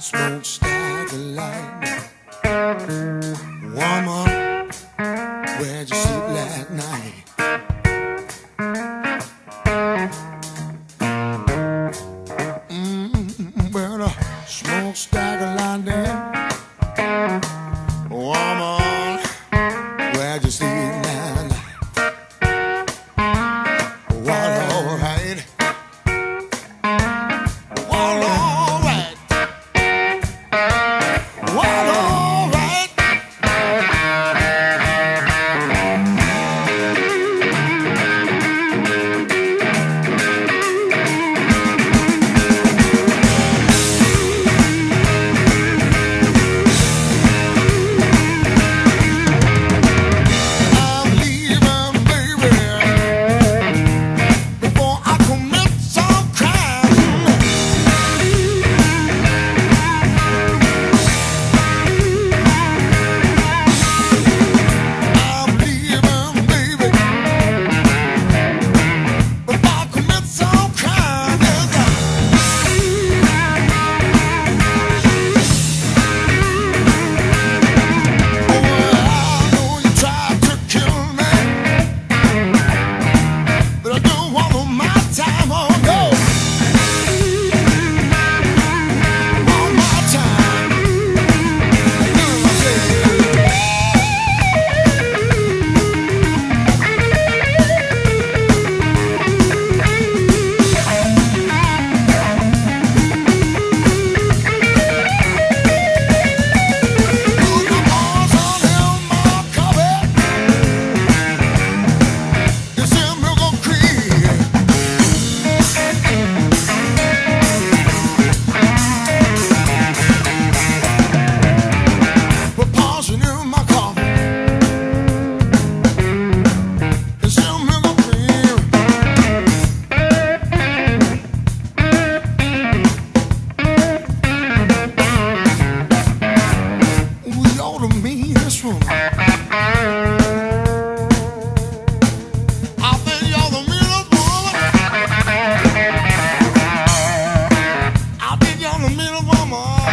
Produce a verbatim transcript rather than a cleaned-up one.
Smokestack, lightning. Woman, where'd you sleep last night? Mm, well, the smokestack, lightning. Woman, where'd you sleep last night? What, all right? What, all right? What, all right? I'm leaving, baby, before I commit some crime. I'm leaving, baby, before I commit some crime. Yes, I know you tried to kill me, but I don't want my time on go. Want my time. Do my thing. Put my arms on him, my cover. This is Milk Creek. Put poison in my coffee. This is Milk Creek. We ought to meet this one. I think you're the meanest woman. I think you're the meanest woman.